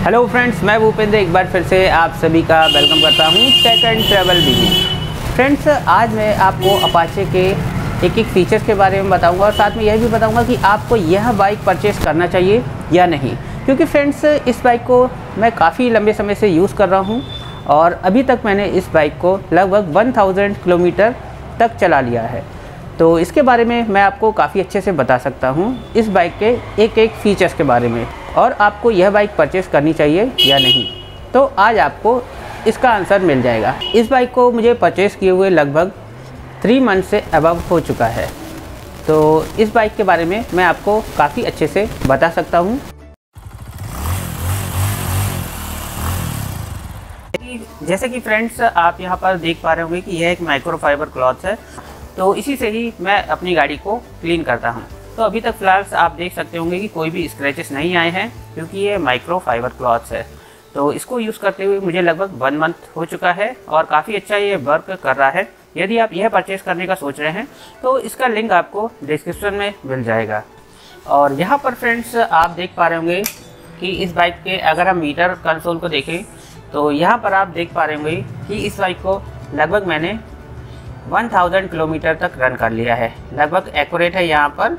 Hello friends, मैं भूपेंद्र एक बार फिर से आप सभी का वेलकम करता हूं टेक एंड ट्रैवल बीवी। फ्रेंड्स, आज मैं आपको अपाचे के एक फीचर्स के बारे में बताऊंगा और साथ में यह भी बताऊंगा कि आपको यह बाइक परचेस करना चाहिए या नहीं। क्योंकि फ्रेंड्स, इस बाइक को मैं काफ़ी लंबे समय से यूज़ कर रहा हूं और अभी तक मैंने इस बाइक को लगभग 1000 किलोमीटर तक चला लिया है। तो इसके बारे में मैं आपको काफ़ी अच्छे से बता सकता हूं इस बाइक के एक फीचर्स के बारे में और आपको यह बाइक परचेस करनी चाहिए या नहीं। तो आज आपको इसका आंसर मिल जाएगा। इस बाइक को मुझे परचेस किए हुए लगभग 3 मंथ से अबव हो चुका है। तो इस बाइक के बारे में मैं आपको काफ़ी अच्छे से बता सकता हूं। जैसे कि फ्रेंड्स, आप यहां पर देख पा रहे होंगे कि यह एक माइक्रोफाइबर क्लॉथ है। तो इसी से ही मैं अपनी गाड़ी को क्लीन करता हूं। तो अभी तक फ़िलहाल आप देख सकते होंगे कि कोई भी स्क्रैचेस नहीं आए हैं, क्योंकि ये माइक्रोफाइबर क्लॉथ है। तो इसको यूज़ करते हुए मुझे लगभग 1 मंथ हो चुका है और काफ़ी अच्छा ये वर्क कर रहा है। यदि आप यह परचेस करने का सोच रहे हैं तो इसका लिंक आपको डिस्क्रिप्शन में मिल जाएगा। और यहाँ पर फ्रेंड्स, आप देख पा रहे होंगे कि इस बाइक के अगर हम मीटर कंसोल को देखें तो यहाँ पर आप देख पा रहे होंगे कि इस बाइक को लगभग मैंने 1000 किलोमीटर तक रन कर लिया है। लगभग एक्यूरेट है यहाँ पर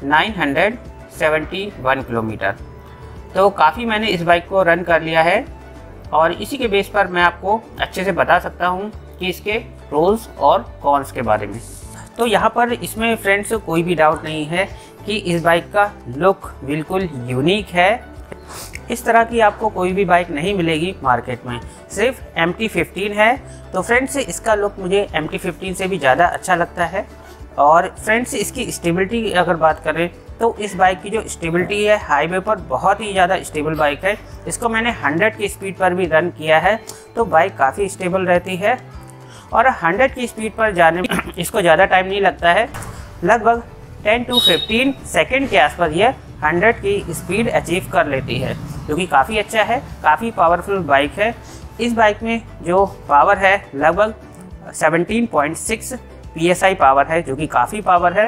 971 किलोमीटर। तो काफ़ी मैंने इस बाइक को रन कर लिया है और इसी के बेस पर मैं आपको अच्छे से बता सकता हूँ कि इसके प्रोज और कॉन्स के बारे में। तो यहाँ पर इसमें फ्रेंड्स कोई भी डाउट नहीं है कि इस बाइक का लुक बिल्कुल यूनिक है। इस तरह की आपको कोई भी बाइक नहीं मिलेगी मार्केट में, सिर्फ MT-15 है। तो फ्रेंड्स, इसका लुक मुझे MT-15 से भी ज़्यादा अच्छा लगता है। और फ्रेंड्स, इसकी स्टेबिलिटी अगर बात करें तो इस बाइक की जो स्टेबिलिटी है हाईवे पर बहुत ही ज़्यादा स्टेबल बाइक है। इसको मैंने 100 की स्पीड पर भी रन किया है तो बाइक काफ़ी स्टेबल रहती है और 100 की स्पीड पर जाने में इसको ज़्यादा टाइम नहीं लगता है। लगभग 10 to 15 सेकेंड के आसपास यह 100 की स्पीड अचीव कर लेती है, जो कि काफ़ी अच्छा है। काफ़ी पावरफुल बाइक है। इस बाइक में जो पावर है लगभग 17.6 PSI पावर है, जो कि काफ़ी पावर है।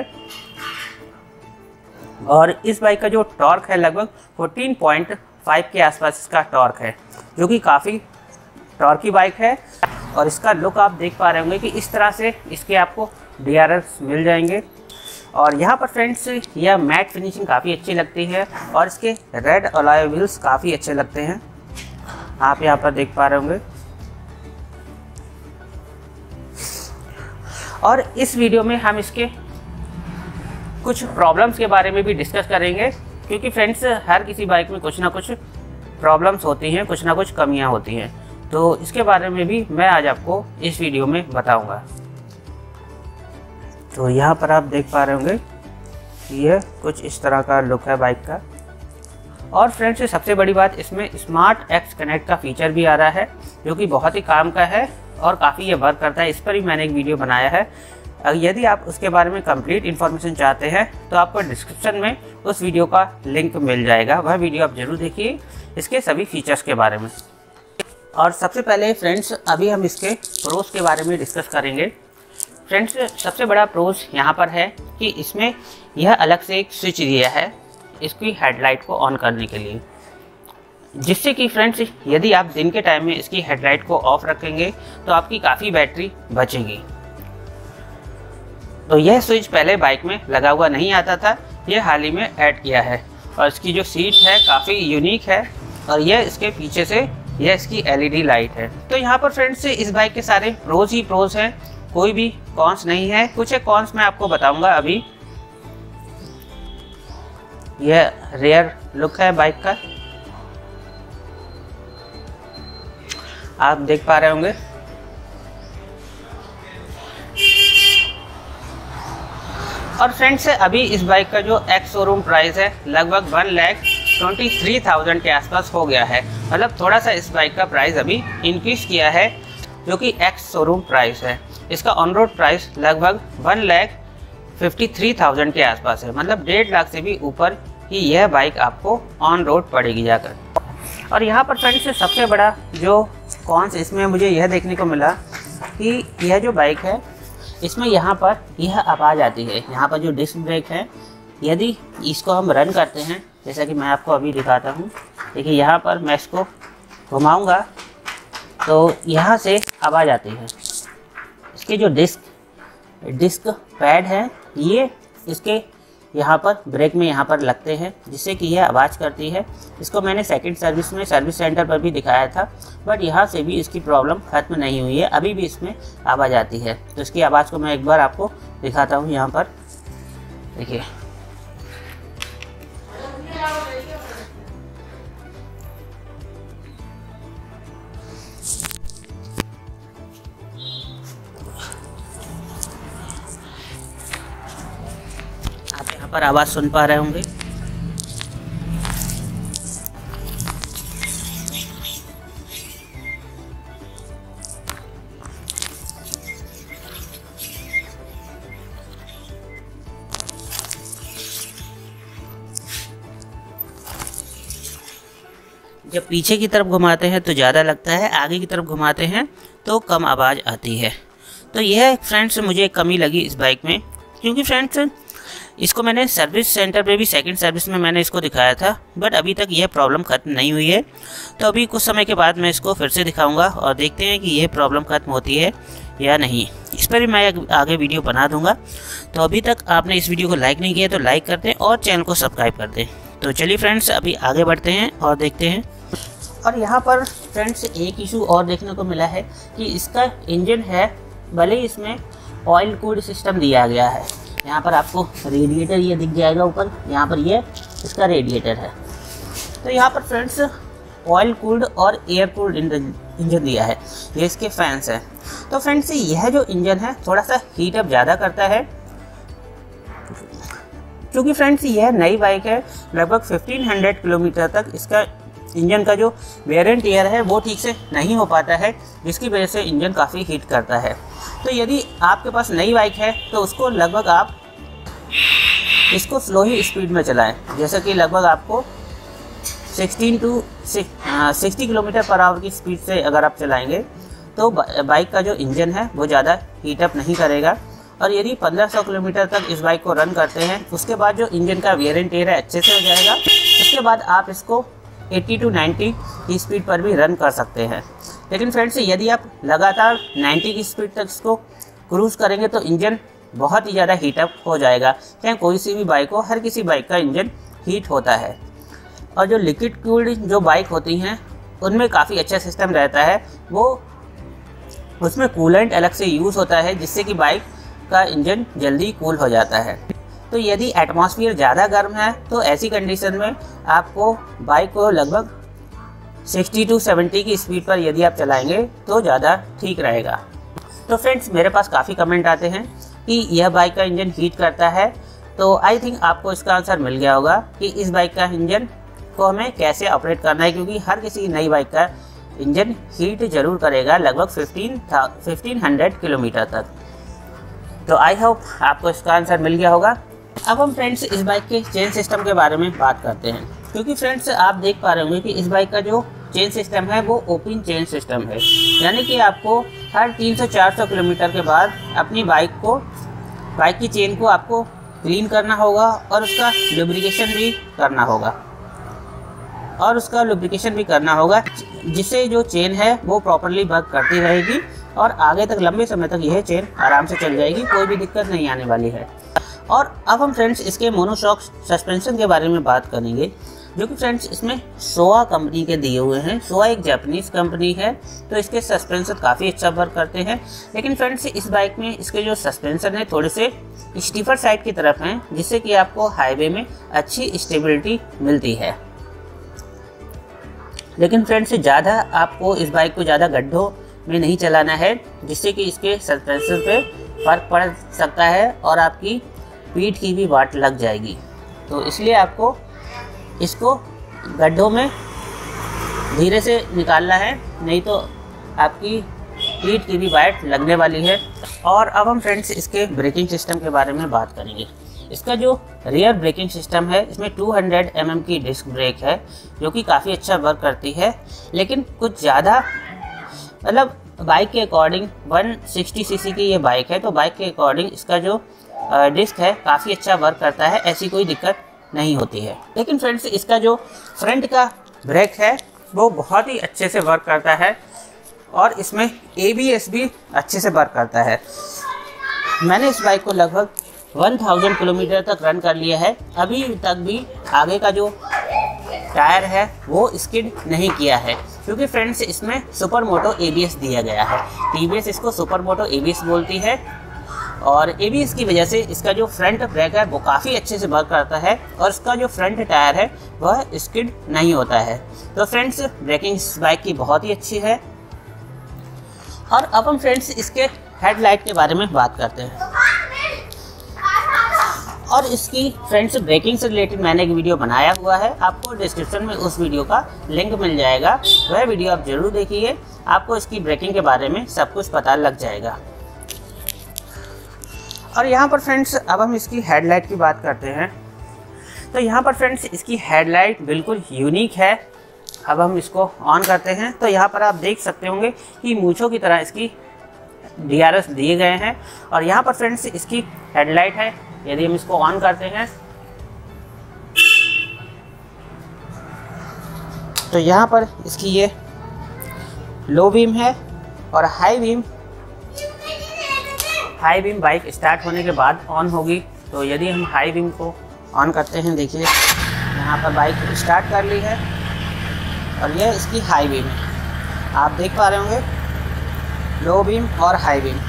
और इस बाइक का जो टॉर्क है लगभग 14.5 के आसपास इसका टॉर्क है, जो कि काफ़ी टॉर्की बाइक है। और इसका लुक आप देख पा रहे होंगे कि इस तरह से इसके आपको DRLs मिल जाएंगे। और यहाँ पर फ्रेंड्स, यह मैट फिनिशिंग काफ़ी अच्छी लगती है और इसके रेड अलॉय व्हील्स काफ़ी अच्छे लगते हैं। आप यहाँ पर देख पा रहे होंगे। और इस वीडियो में हम इसके कुछ प्रॉब्लम्स के बारे में भी डिस्कस करेंगे, क्योंकि फ्रेंड्स हर किसी बाइक में कुछ ना कुछ प्रॉब्लम्स होती हैं, कुछ ना कुछ कमियां होती हैं। तो इसके बारे में भी मैं आज आपको इस वीडियो में बताऊंगा। तो यहाँ पर आप देख पा रहे होंगे यह कुछ इस तरह का लुक है बाइक का। और फ्रेंड्स, सबसे बड़ी बात, इसमें स्मार्ट एक्स कनेक्ट का फीचर भी आ रहा है, जो कि बहुत ही काम का है और काफ़ी ये वर्क करता है। इस पर भी मैंने एक वीडियो बनाया है। यदि आप उसके बारे में कंप्लीट इन्फॉर्मेशन चाहते हैं तो आपको डिस्क्रिप्शन में उस वीडियो का लिंक मिल जाएगा। वह वीडियो आप ज़रूर देखिए इसके सभी फीचर्स के बारे में। और सबसे पहले फ्रेंड्स, अभी हम इसके प्रोस के बारे में डिस्कस करेंगे। फ्रेंड्स, सबसे बड़ा प्रोस यहाँ पर है कि इसमें यह अलग से एक स्विच दिया है इसकी हेडलाइट को ऑन करने के लिए, जिससे कि फ्रेंड्स यदि आप दिन के टाइम में इसकी हेडलाइट को ऑफ रखेंगे तो आपकी काफ़ी बैटरी बचेगी। तो यह स्विच पहले बाइक में लगा हुआ नहीं आता था, यह हाल ही में ऐड किया है। और इसकी जो सीट है काफ़ी यूनिक है और यह इसके पीछे से यह इसकी LED लाइट है। तो यहाँ पर फ्रेंड्स, इस बाइक के सारे प्रोज ही प्रोज हैं, कोई भी कॉन्स नहीं है। कुछ एक कॉन्स मैं आपको बताऊंगा अभी। यह रेयर लुक है बाइक का, आप देख पा रहे होंगे। और फ्रेंड्स, अभी इस बाइक का जो एक्स शोरूम प्राइस है लगभग 1,23,000 के आसपास हो गया है। मतलब थोड़ा सा इस बाइक का प्राइस अभी इंक्रीज किया है, जो कि एक्स शोरूम प्राइस है। इसका ऑन रोड प्राइस लगभग 1,53,000 के आसपास है। मतलब 1.5 लाख से भी ऊपर ही यह बाइक आपको ऑन रोड पड़ेगी जाकर। और यहाँ पर फ्रेंड्स, सबसे बड़ा जो कॉन्स इसमें मुझे यह देखने को मिला कि यह जो बाइक है इसमें यहाँ पर यह आवाज़ आती है। यहाँ पर जो डिस्क ब्रेक है, यदि इसको हम रन करते हैं, जैसा कि मैं आपको अभी दिखाता हूँ, देखिए यहाँ पर मैं इसको घुमाऊँगा तो यहाँ से आवाज़ आती है। इसके जो डिस्क पैड है ये इसके यहाँ पर ब्रेक में यहाँ पर लगते हैं, जिससे कि यह आवाज़ करती है। इसको मैंने सेकंड सर्विस में सर्विस सेंटर पर भी दिखाया था, बट यहाँ से भी इसकी प्रॉब्लम ख़त्म नहीं हुई है, अभी भी इसमें आवाज़ आती है। तो इसकी आवाज़ को मैं एक बार आपको दिखाता हूँ। यहाँ पर देखिए, आप यहाँ पर आवाज़ सुन पा रहे होंगे। जब पीछे की तरफ घुमाते हैं तो ज़्यादा लगता है, आगे की तरफ घुमाते हैं तो कम आवाज़ आती है। तो यह फ्रेंड्स मुझे एक कमी लगी इस बाइक में, क्योंकि फ्रेंड्स इसको मैंने सर्विस सेंटर पे भी सेकंड सर्विस में मैंने इसको दिखाया था, बट अभी तक यह प्रॉब्लम ख़त्म नहीं हुई है। तो अभी कुछ समय के बाद मैं इसको फिर से दिखाऊंगा और देखते हैं कि यह प्रॉब्लम ख़त्म होती है या नहीं। इस पर भी मैं आगे वीडियो बना दूंगा। तो अभी तक आपने इस वीडियो को लाइक नहीं किया तो लाइक कर दें और चैनल को सब्सक्राइब कर दें। तो चलिए फ्रेंड्स, अभी आगे बढ़ते हैं और देखते हैं। और यहाँ पर फ्रेंड्स एक इशू और देखने को मिला है कि इसका इंजन है, भले ही इसमें ऑयल कूल्ड सिस्टम दिया गया है। यहाँ पर आपको रेडिएटर ये दिख जाएगा ऊपर, यहाँ पर ये इसका रेडिएटर है। तो यहाँ पर फ्रेंड्स ऑयल कूल्ड और एयर कूल्ड इंजन दिया है, ये इसके फैंस हैं। तो फ्रेंड्स यह जो इंजन है थोड़ा सा हीट अप ज़्यादा करता है, क्योंकि फ्रेंड्स यह नई बाइक है। लगभग 1500 किलोमीटर तक इसका इंजन का जो वेयर एंड टियर है वो ठीक से नहीं हो पाता है, जिसकी वजह से इंजन काफ़ी हीट करता है। तो यदि आपके पास नई बाइक है तो उसको लगभग आप इसको स्लो ही स्पीड में चलाएं, जैसे कि लगभग आपको 60 किलोमीटर पर आवर की स्पीड से अगर आप चलाएंगे तो बाइक का जो इंजन है वो ज़्यादा हीटअप नहीं करेगा। और यदि 1500 किलोमीटर तक इस बाइक को रन करते हैं, उसके बाद जो इंजन का वेयर एंड टियर है अच्छे से हो जाएगा। उसके बाद आप इसको 80 to 90 की स्पीड पर भी रन कर सकते हैं। लेकिन फ्रेंड्स यदि आप लगातार 90 की स्पीड तक इसको क्रूज़ करेंगे तो इंजन बहुत ही ज़्यादा हीटअप हो जाएगा। चाहे कोई सी भी बाइक हो, हर किसी बाइक का इंजन हीट होता है। और जो लिक्विड कूल्ड जो बाइक होती हैं उनमें काफ़ी अच्छा सिस्टम रहता है, वो उसमें कूलेंट अलग से यूज़ होता है, जिससे कि बाइक का इंजन जल्दी कूल हो जाता है। तो यदि एटमॉस्फेयर ज़्यादा गर्म है तो ऐसी कंडीशन में आपको बाइक को लगभग 60 to 70 की स्पीड पर यदि आप चलाएंगे तो ज़्यादा ठीक रहेगा। तो फ्रेंड्स मेरे पास काफ़ी कमेंट आते हैं कि यह बाइक का इंजन हीट करता है, तो आई थिंक आपको इसका आंसर मिल गया होगा कि इस बाइक का इंजन को हमें कैसे ऑपरेट करना है, क्योंकि हर किसी नई बाइक का इंजन हीट ज़रूर करेगा लगभग 1500 किलोमीटर तक। तो आई होप आपको इसका आंसर मिल गया होगा। अब हम फ्रेंड्स इस बाइक के चेन सिस्टम के बारे में बात करते हैं, क्योंकि फ्रेंड्स आप देख पा रहे होंगे कि इस बाइक का जो चेन सिस्टम है वो ओपन चेन सिस्टम है, यानी कि आपको हर 300-400 किलोमीटर के बाद अपनी बाइक की चेन को आपको क्लीन करना होगा और उसका लुब्रिकेशन भी करना होगा, जिससे जो चेन है वो प्रॉपरली वर्क करती रहेगी और आगे तक लंबे समय तक यह चेन आराम से चल जाएगी, कोई भी दिक्कत नहीं आने वाली है। और अब हम फ्रेंड्स इसके मोनोशॉक सस्पेंशन के बारे में बात करेंगे, जो कि फ्रेंड्स इसमें सोआ कंपनी के दिए हुए हैं। सोआ एक जापानीज़ कंपनी है, तो इसके सस्पेंशन काफ़ी अच्छा वर्क करते हैं। लेकिन फ्रेंड्स इस बाइक में इसके जो सस्पेंशन है थोड़े से स्टीफर साइड की तरफ हैं, जिससे कि आपको हाईवे में अच्छी स्टेबिलिटी मिलती है। लेकिन फ्रेंड्स ज़्यादा आपको इस बाइक को ज़्यादा गड्ढों में नहीं चलाना है, जिससे कि इसके सस्पेंशन पे फ़र्क पड़ सकता है और आपकी पीठ की भी वाट लग जाएगी। तो इसलिए आपको इसको गड्ढों में धीरे से निकालना है, नहीं तो आपकी पीठ की भी वाट लगने वाली है। और अब हम फ्रेंड्स इसके ब्रेकिंग सिस्टम के बारे में बात करेंगे। इसका जो रियर ब्रेकिंग सिस्टम है इसमें 200 mm की डिस्क ब्रेक है, जो कि काफ़ी अच्छा वर्क करती है। लेकिन कुछ ज़्यादा मतलब बाइक के अकॉर्डिंग 160 cc की ये बाइक है, तो बाइक के अकॉर्डिंग इसका जो डिस्क है काफ़ी अच्छा वर्क करता है, ऐसी कोई दिक्कत नहीं होती है। लेकिन फ्रेंड्स इसका जो फ्रंट का ब्रेक है वो बहुत ही अच्छे से वर्क करता है और इसमें ABS भी अच्छे से वर्क करता है। मैंने इस बाइक को लगभग 1000 किलोमीटर तक रन कर लिया है, अभी तक भी आगे का जो टायर है वो स्किड नहीं किया है, क्योंकि फ्रेंड्स इसमें सुपर मोटो ABS दिया गया है। TVS इसको सुपर मोटो ABS बोलती है और ABS की वजह से इसका जो फ्रंट ब्रेक है वो काफ़ी अच्छे से वर्क करता है और इसका जो फ्रंट टायर है वह स्किड नहीं होता है। तो फ्रेंड्स ब्रेकिंग इस बाइक की बहुत ही अच्छी है। और अब हम फ्रेंड्स इसके हेडलाइट के बारे में बात करते हैं। और इसकी फ्रेंड्स ब्रेकिंग से रिलेटेड मैंने एक वीडियो बनाया हुआ है, आपको डिस्क्रिप्शन में उस वीडियो का लिंक मिल जाएगा, वह वीडियो आप ज़रूर देखिए, आपको इसकी ब्रेकिंग के बारे में सब कुछ पता लग जाएगा। और यहाँ पर फ्रेंड्स अब हम इसकी हेडलाइट की बात करते हैं। तो यहाँ पर फ्रेंड्स इसकी हेडलाइट बिल्कुल यूनिक है। अब हम इसको ऑन करते हैं तो यहाँ पर आप देख सकते होंगे कि मूंछों की तरह इसकी DRS दिए गए हैं। और यहाँ पर फ्रेंड्स इसकी हेडलाइट है, यदि हम इसको ऑन करते हैं तो यहाँ पर इसकी ये लो बीम है और हाई बीम बाइक स्टार्ट होने के बाद ऑन होगी। तो यदि हम हाई बीम को ऑन करते हैं, देखिए यहाँ पर बाइक स्टार्ट कर ली है और यह इसकी हाई बीम है, आप देख पा रहे होंगे, लो बीम और हाई बीम।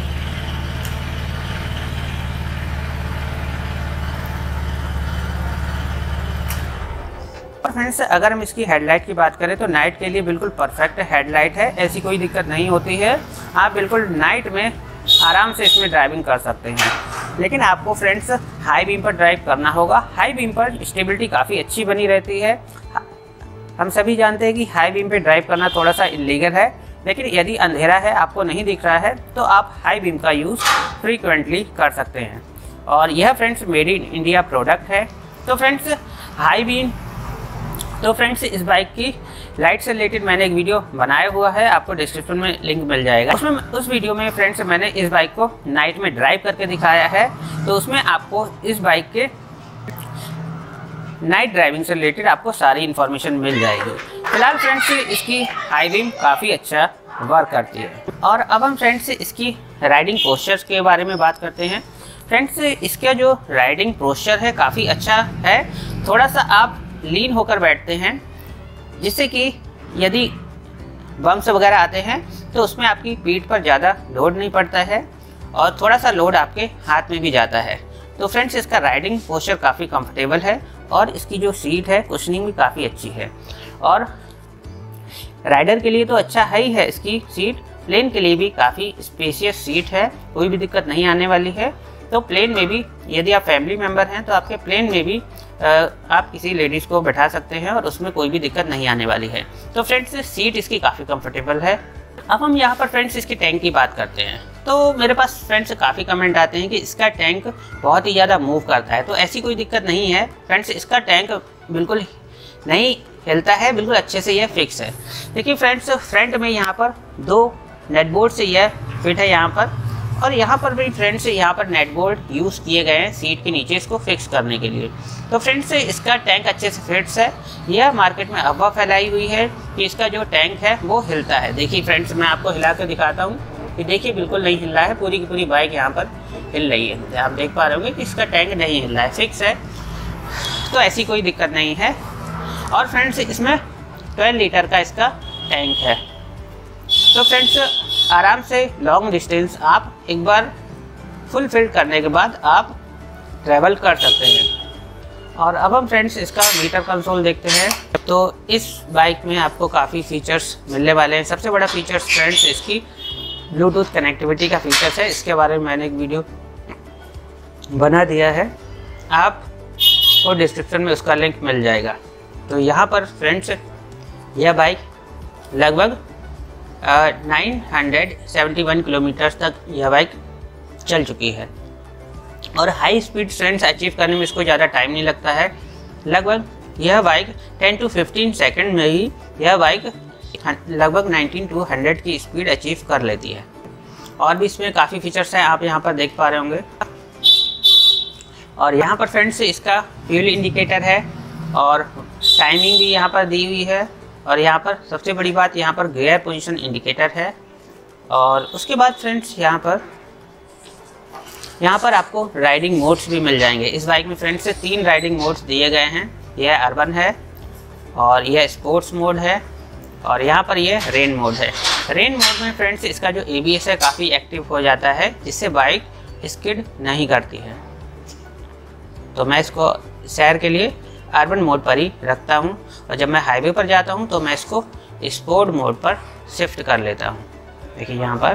और फ्रेंड्स अगर हम इसकी हेडलाइट की बात करें तो नाइट के लिए बिल्कुल परफेक्ट हेडलाइट है, ऐसी कोई दिक्कत नहीं होती है, आप बिल्कुल नाइट में आराम से इसमें ड्राइविंग कर सकते हैं। लेकिन आपको फ्रेंड्स हाई बीम पर ड्राइव करना होगा, हाई बीम पर स्टेबिलिटी काफ़ी अच्छी बनी रहती है। हम सभी जानते हैं कि हाई बीम पे ड्राइव करना थोड़ा सा इलीगल है, लेकिन यदि अंधेरा है, आपको नहीं दिख रहा है, तो आप हाई बीम का यूज़ फ्रीक्वेंटली कर सकते हैं। और यह friends made in India product है। तो फ्रेंड्स हाई बीम, तो फ्रेंड्स इस बाइक की लाइट से रिलेटेड मैंने एक वीडियो बनाया हुआ है, आपको डिस्क्रिप्शन में लिंक मिल जाएगा। उसमें उस वीडियो में फ्रेंड्स मैंने इस बाइक को नाइट में ड्राइव करके दिखाया है, तो उसमें आपको इस बाइक के नाइट ड्राइविंग से रिलेटेड आपको सारी इन्फॉर्मेशन मिल जाएगी। फिलहाल फ्रेंड्स इसकी हाई बीम काफ़ी अच्छा वर्क करती है। और अब हम फ्रेंड्स इसकी राइडिंग पोस्चर्स के बारे में बात करते हैं। फ्रेंड्स इसका जो राइडिंग पोस्चर है काफ़ी अच्छा है, थोड़ा सा आप लीन होकर बैठते हैं, जिससे कि यदि बम्प्स वगैरह आते हैं तो उसमें आपकी पीठ पर ज़्यादा लोड नहीं पड़ता है और थोड़ा सा लोड आपके हाथ में भी जाता है। तो फ्रेंड्स इसका राइडिंग पोस्चर काफ़ी कंफर्टेबल है और इसकी जो सीट है कुशनिंग भी काफ़ी अच्छी है। और राइडर के लिए तो अच्छा है ही है इसकी सीट, प्लेन के लिए भी काफ़ी स्पेशियस सीट है, कोई भी दिक्कत नहीं आने वाली है। तो प्लेन में भी यदि आप फैमिली मेम्बर हैं तो आपके प्लेन में भी आप किसी लेडीज़ को बैठा सकते हैं और उसमें कोई भी दिक्कत नहीं आने वाली है। तो फ्रेंड्स सीट इसकी काफ़ी कंफर्टेबल है। अब हम यहाँ पर फ्रेंड्स इसकी टैंक की बात करते हैं। तो मेरे पास फ्रेंड्स काफ़ी कमेंट आते हैं कि इसका टैंक बहुत ही ज़्यादा मूव करता है, तो ऐसी कोई दिक्कत नहीं है फ्रेंड्स, इसका टैंक बिल्कुल नहीं हिलता है, बिल्कुल अच्छे से यह फिक्स है। देखिए फ्रेंड्स फ्रंट में यहाँ पर 2 नेट बोल्ट से यह फिट है यहाँ पर, और यहाँ पर भी फ्रेंड्स यहाँ पर नेट बोल्ट यूज़ किए गए हैं सीट के नीचे इसको फिक्स करने के लिए। तो फ्रेंड्स इसका टैंक अच्छे से फिट्स है। यह मार्केट में अफवाह फैलाई हुई है कि इसका जो टैंक है वो हिलता है। देखिए फ्रेंड्स मैं आपको हिला कर दिखाता हूँ कि देखिए बिल्कुल नहीं हिल रहा है, पूरी की पूरी बाइक यहाँ पर हिल रही है, आप देख पा रहे होंगे कि इसका टैंक नहीं हिल रहा है, फिक्स है, तो ऐसी कोई दिक्कत नहीं है। और फ्रेंड्स इसमें 12 लीटर का इसका टैंक है। तो फ्रेंड्स आराम से लॉन्ग डिस्टेंस आप एक बार फुल फिल करने के बाद आप ट्रैवल कर सकते हैं। और अब हम फ्रेंड्स इसका मीटर कंसोल देखते हैं। तो इस बाइक में आपको काफ़ी फीचर्स मिलने वाले हैं। सबसे बड़ा फीचर्स फ्रेंड्स इसकी ब्लूटूथ कनेक्टिविटी का फीचर्स है, इसके बारे में मैंने एक वीडियो बना दिया है, आपको डिस्क्रिप्शन में उसका लिंक मिल जाएगा। तो यहाँ पर फ्रेंड्स यह बाइक लगभग 971 किलोमीटर तक यह बाइक चल चुकी है और हाई स्पीड फ्रेंड्स अचीव करने में इसको ज़्यादा टाइम नहीं लगता है। लगभग यह बाइक 10 to 15 सेकंड में ही यह बाइक लगभग 90 to 100 की स्पीड अचीव कर लेती है। और भी इसमें काफ़ी फीचर्स हैं, आप यहाँ पर देख पा रहे होंगे। और यहाँ पर फ्रेंड्स इसका फ्यूल इंडिकेटर है और टाइमिंग भी यहाँ पर दी हुई है और यहाँ पर सबसे बड़ी बात यहाँ पर गियर पोजीशन इंडिकेटर है। और उसके बाद फ्रेंड्स यहाँ पर आपको राइडिंग मोड्स भी मिल जाएंगे। इस बाइक में फ्रेंड्स 3 राइडिंग मोड्स दिए गए हैं। यह अर्बन है और यह स्पोर्ट्स मोड है और यहाँ पर यह रेन मोड है। रेन मोड में फ्रेंड्स इसका जो ABS है काफ़ी एक्टिव हो जाता है, जिससे बाइक स्किड नहीं करती है। तो मैं इसको सैर के लिए अर्बन मोड पर ही रखता हूँ और जब मैं हाईवे पर जाता हूँ तो मैं इसको स्पोर्ट मोड पर शिफ्ट कर लेता हूँ। देखिए यहाँ पर।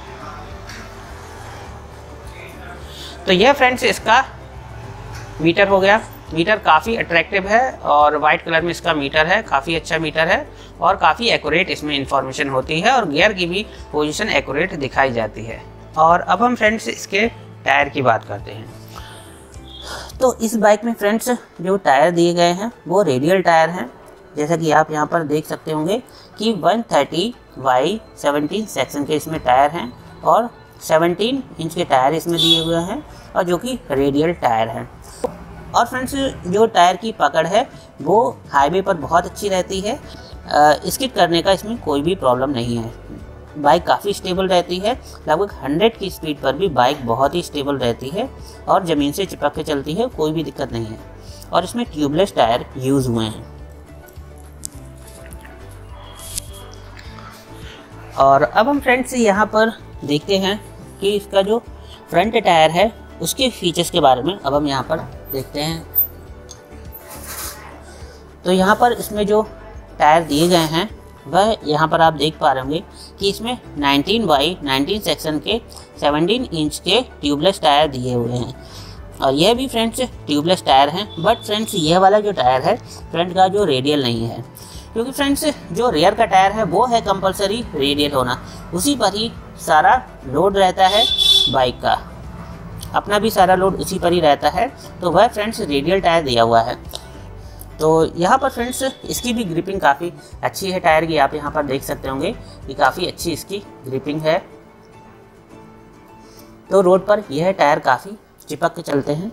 तो यह फ्रेंड्स इसका मीटर हो गया। मीटर काफ़ी अट्रैक्टिव है और वाइट कलर में इसका मीटर है, काफ़ी अच्छा मीटर है और काफ़ी एक्यूरेट इसमें इंफॉर्मेशन होती है और गियर की भी पोजीशन एक्यूरेट दिखाई जाती है। और अब हम फ्रेंड्स इसके टायर की बात करते हैं। तो इस बाइक में फ्रेंड्स जो टायर दिए गए हैं वो रेडियल टायर हैं, जैसा कि आप यहाँ पर देख सकते होंगे कि 130/17 सेक्शन के इसमें टायर हैं और 17 इंच के टायर इसमें दिए हुए हैं और जो कि रेडियल टायर हैं। और फ्रेंड्स जो टायर की पकड़ है वो हाईवे पर बहुत अच्छी रहती है, स्किड करने का इसमें कोई भी प्रॉब्लम नहीं है। बाइक काफ़ी स्टेबल रहती है, लगभग 100 की स्पीड पर भी बाइक बहुत ही स्टेबल रहती है और ज़मीन से चिपक के चलती है, कोई भी दिक्कत नहीं है। और इसमें ट्यूबलेस टायर यूज़ हुए हैं। और अब हम फ्रेंड्स यहाँ पर देखते हैं कि इसका जो फ्रंट टायर है उसके फीचर्स के बारे में अब हम यहाँ पर देखते हैं। तो यहाँ पर इसमें जो टायर दिए गए हैं वह यहाँ पर आप देख पा रहे होंगे कि इसमें 19/19 सेक्शन के 17 इंच के ट्यूबलेस टायर दिए हुए हैं और यह भी फ्रेंड्स ट्यूबलेस टायर हैं। बट फ्रेंड्स यह वाला जो टायर है फ्रंट का जो रेडियल नहीं है, क्योंकि फ्रेंड्स जो रियर का टायर है वो है कंपलसरी रेडियल होना, उसी पर ही सारा लोड रहता है बाइक का, अपना भी सारा लोड उसी पर ही रहता है। तो वह फ्रेंड्स रेडियल टायर दिया हुआ है। तो यहाँ पर फ्रेंड्स इसकी भी ग्रिपिंग काफ़ी अच्छी है टायर की, आप यहाँ पर देख सकते होंगे कि काफ़ी अच्छी इसकी ग्रिपिंग है। तो रोड पर यह टायर काफ़ी चिपक के चलते हैं।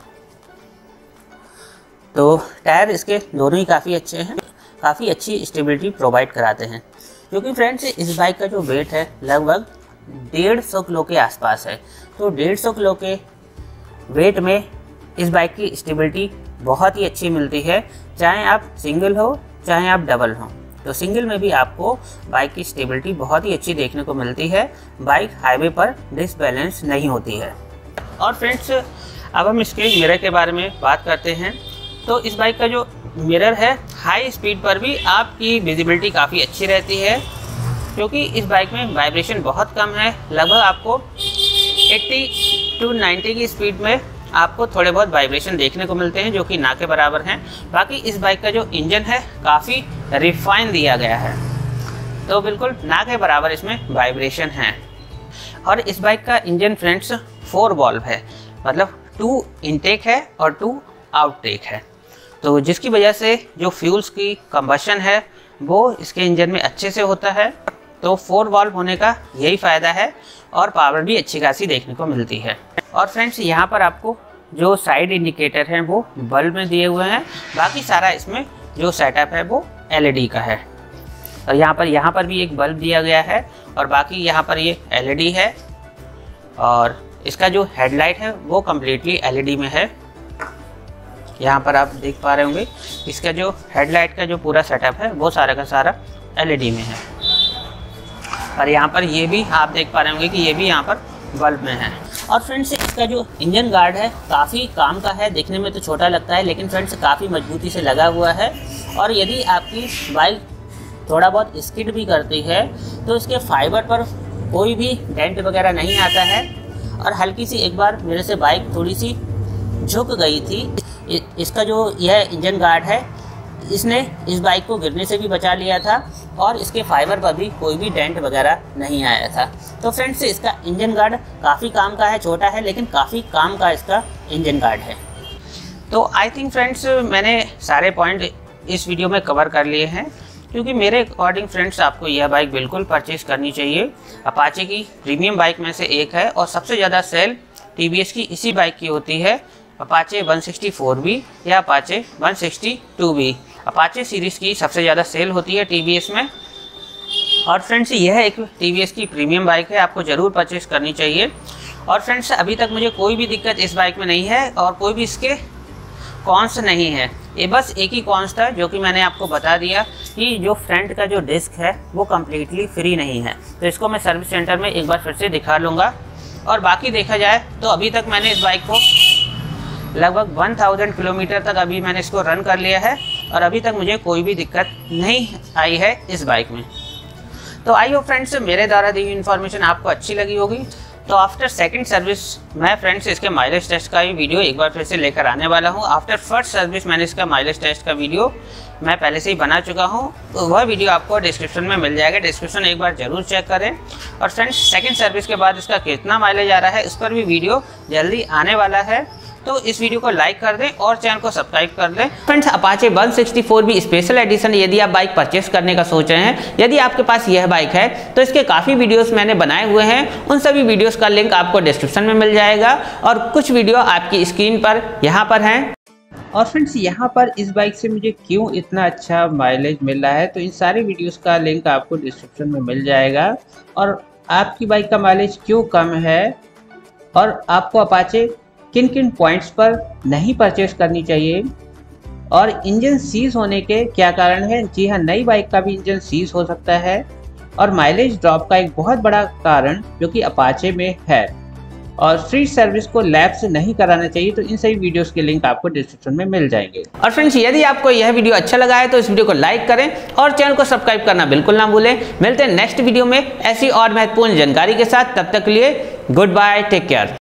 तो टायर इसके दोनों ही काफ़ी अच्छे हैं, काफ़ी अच्छी स्टेबिलिटी प्रोवाइड कराते हैं। क्योंकि फ्रेंड्स इस बाइक का जो वेट है लगभग 150 किलो के आसपास है। तो 150 किलो के वेट में इस बाइक की स्टेबिलिटी बहुत ही अच्छी मिलती है, चाहे आप सिंगल हो चाहे आप डबल हो। तो सिंगल में भी आपको बाइक की स्टेबिलिटी बहुत ही अच्छी देखने को मिलती है, बाइक हाईवे पर डिसबैलेंस नहीं होती है। और फ्रेंड्स अब हम इसके मिरर के बारे में बात करते हैं। तो इस बाइक का जो मिरर है हाई स्पीड पर भी आपकी विजिबिलिटी काफ़ी अच्छी रहती है, क्योंकि इस बाइक में वाइब्रेशन बहुत कम है। लगभग आपको 80 to 90 की स्पीड में आपको थोड़े बहुत वाइब्रेशन देखने को मिलते हैं, जो कि ना के बराबर हैं। बाकी इस बाइक का जो इंजन है काफ़ी रिफाइन दिया गया है, तो बिल्कुल ना के बराबर इसमें वाइब्रेशन है। और इस बाइक का इंजन फ्रेंड्स 4 वॉल्व है, मतलब 2 इनटेक है और 2 आउटटेक है। तो जिसकी वजह से जो फ्यूल्स की कंबशन है वो इसके इंजन में अच्छे से होता है। तो 4 वॉल्व होने का यही फ़ायदा है और पावर भी अच्छी खासी देखने को मिलती है। और फ्रेंड्स यहाँ पर आपको जो साइड इंडिकेटर हैं वो बल्ब में दिए हुए हैं, बाकी सारा इसमें जो सेटअप है वो LED का है। और यहाँ पर भी एक बल्ब दिया गया है और बाकी यहाँ पर ये LED है। और इसका जो हेडलाइट है वो कम्प्लीटली LED में है। यहाँ पर आप देख पा रहे होंगे इसका जो हेडलाइट का जो पूरा सेटअप है वो सारा का सारा LED में है। और यहाँ पर ये भी आप देख पा रहे होंगे कि ये भी यहाँ पर बल्ब में है। और फ्रेंड्स इसका जो इंजन गार्ड है काफ़ी काम का है, देखने में तो छोटा लगता है लेकिन फ्रेंड्स काफ़ी मजबूती से लगा हुआ है। और यदि आपकी बाइक थोड़ा बहुत स्किड भी करती है तो इसके फाइबर पर कोई भी डेंट वगैरह नहीं आता है। और हल्की सी एक बार मेरे से बाइक थोड़ी सी झुक गई थी, इसका जो यह इंजन गार्ड है इसने इस बाइक को गिरने से भी बचा लिया था और इसके फाइबर पर भी कोई भी डेंट वगैरह नहीं आया था। तो फ्रेंड्स इसका इंजन गार्ड काफ़ी काम का है, छोटा है लेकिन काफ़ी काम का इसका इंजन गार्ड है। तो आई थिंक फ्रेंड्स मैंने सारे पॉइंट इस वीडियो में कवर कर लिए हैं, क्योंकि मेरे अकॉर्डिंग फ्रेंड्स आपको यह बाइक बिल्कुल परचेज करनी चाहिए। अपाचे की प्रीमियम बाइक में से एक है और सबसे ज़्यादा सेल TVS की इसी बाइक की होती है, अपाचे 164B या अपाचे 162B। अपाचे सीरीज़ की सबसे ज़्यादा सेल होती है TVS में। और फ्रेंड्स यह एक TVS की प्रीमियम बाइक है, आपको ज़रूर परचेज़ करनी चाहिए। और फ्रेंड्स अभी तक मुझे कोई भी दिक्कत इस बाइक में नहीं है और कोई भी इसके कॉन्स नहीं है। ये बस एक ही कॉन्स था जो कि मैंने आपको बता दिया कि जो फ्रंट का जो डिस्क है वो कम्प्लीटली फ्री नहीं है। तो इसको मैं सर्विस सेंटर में एक बार फिर से दिखा लूँगा। और बाकी देखा जाए तो अभी तक मैंने इस बाइक को लगभग 1000 किलोमीटर तक अभी मैंने इसको रन कर लिया है और अभी तक मुझे कोई भी दिक्कत नहीं आई है इस बाइक में। तो आई होप फ्रेंड्स मेरे द्वारा दी हुई इन्फॉर्मेशन आपको अच्छी लगी होगी। तो आफ्टर सेकंड सर्विस मैं फ्रेंड्स इसके माइलेज टेस्ट का ही वीडियो एक बार फिर से लेकर आने वाला हूं। आफ्टर फर्स्ट सर्विस मैंने इसका माइलेज टेस्ट का वीडियो मैं पहले से ही बना चुका हूं, तो वह वीडियो आपको डिस्क्रिप्शन में मिल जाएगा। डिस्क्रिप्शन एक बार ज़रूर चेक करें। और फ्रेंड्स सेकंड सर्विस के बाद इसका कितना माइलेज आ रहा है इस पर भी वीडियो जल्दी आने वाला है। तो इस वीडियो को लाइक कर दें और चैनल को सब्सक्राइब कर दें। फ्रेंड्स अपाचे 164 भी स्पेशल एडिशन यदि आप बाइक परचेस करने का सोच रहे हैं, यदि आपके पास यह बाइक है तो इसके काफ़ी वीडियोस मैंने बनाए हुए हैं। उन सभी वीडियोस का लिंक आपको डिस्क्रिप्शन में मिल जाएगा और कुछ वीडियो आपकी स्क्रीन पर यहाँ पर हैं। और फ्रेंड्स यहाँ पर इस बाइक से मुझे क्यों इतना अच्छा माइलेज मिल रहा है तो इन सारे वीडियोज़ का लिंक आपको डिस्क्रिप्शन में मिल जाएगा। और आपकी बाइक का माइलेज क्यों कम है और आपको अपाचे किन किन पॉइंट्स पर नहीं परचेस करनी चाहिए और इंजन सीज होने के क्या कारण है। जी हाँ, नई बाइक का भी इंजन सीज हो सकता है और माइलेज ड्रॉप का एक बहुत बड़ा कारण जो कि अपाचे में है। और फ्री सर्विस को लैब से नहीं कराना चाहिए। तो इन सभी वीडियोस के लिंक आपको डिस्क्रिप्शन में मिल जाएंगे। और फ्रेंड्स यदि आपको यह वीडियो अच्छा लगा है तो इस वीडियो को लाइक करें और चैनल को सब्सक्राइब करना बिल्कुल ना भूलें। मिलते हैं नेक्स्ट वीडियो में ऐसी और महत्वपूर्ण जानकारी के साथ। तब तक के लिए गुड बाय, टेक केयर।